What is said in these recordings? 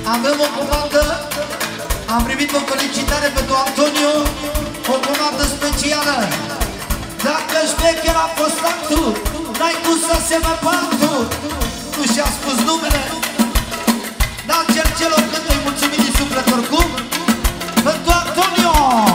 Avem o comandă, am primit o felicitare pentru Antonio, o comandă specială. Dacă șmecher a fost actul, n-ai cum să semă pantul. Nu și-a spus numele, dar cer celor când îi mulțumim din suflet oricum, pentru Antonio.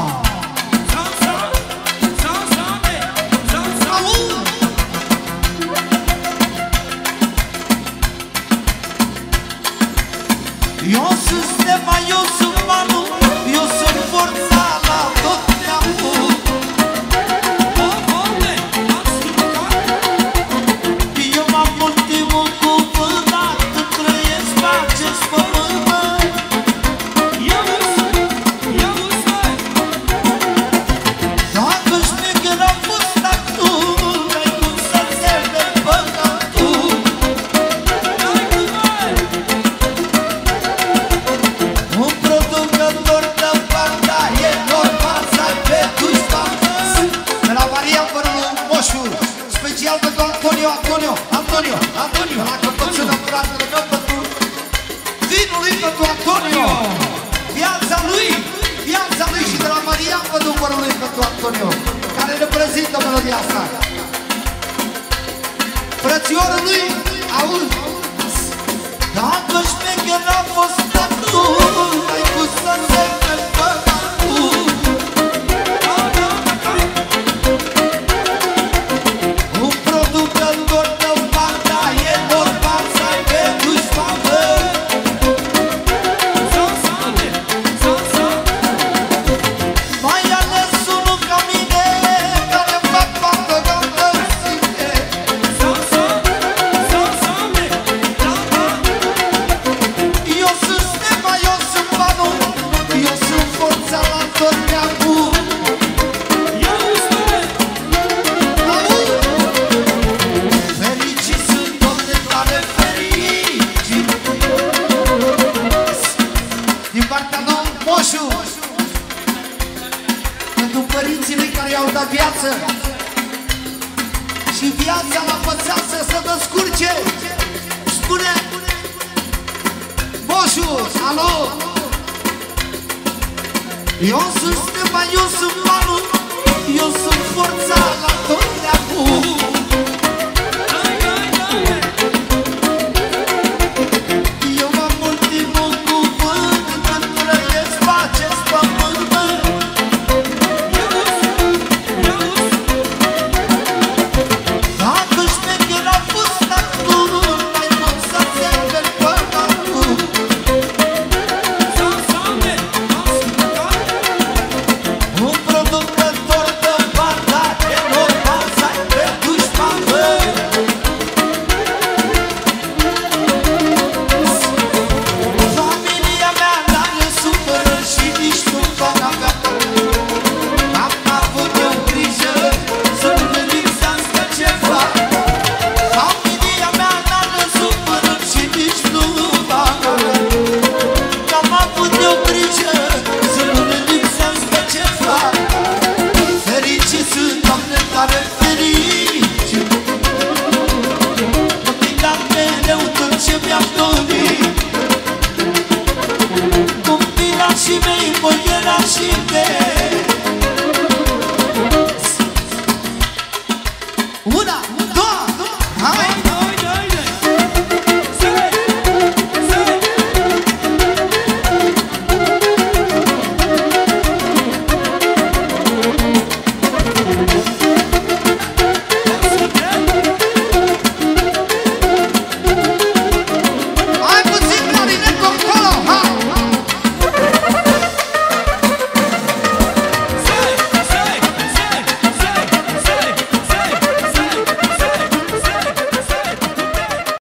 Eu sunt Stema, eu sunt Manu, eu sunt forța la tot neamul. Eu am ultimul cuvânt, când trăiesc pe acest pământ. Dacă șmecher a fost actul, n-ai cum să serve păcatul. Un producător de banda e normal să ai pe dușman. De la Maria Părul Moșu, special pentru Antonio, la căpățână fratele meu, pentru vinul lui, pentru Antonio. Viața lui și de la Maria Părul Părului pentru Antonio, care reprezintă melodia asta. Frățiorul lui, auzi? Dacă șmecher a fost actul, n-ai cum să semne păcatul. Un producător de banda e normal să ai pe dușman. Mai ales unul ca mine, care fac banda de sine. Eu sunt Stema, eu sunt Manu, eu sunt forța la tot neamul. Fericit sunt, Doamne, tare fericit. Din partea lui Moșu, pentru părinții lui care i-au dat viață și viața l-a pățat să descurce. Spune Moșu, alo! Eu sunt Stema, eu sunt Manu, eu sunt forța la tot neamul. Eu am ultimul cuvânt când trăiesc pe acest pământ. Dacă șmecher a fost actul, n-ai cum să serve păcatul. Un producător de banda e normal să ai pe dușman. Familia mea n-are supără și nici nu fac avea. Am avut eu grijă să nu ne lipsească ceva. Familia mea n-are supără și nici nu fac avea. Am avut eu grijă să nu ne lipsească ceva. Fericit sunt, Doamne, tare fericit. Mi-am dat mereu tot ce mi-am dorit. Copilașii mei, boierașii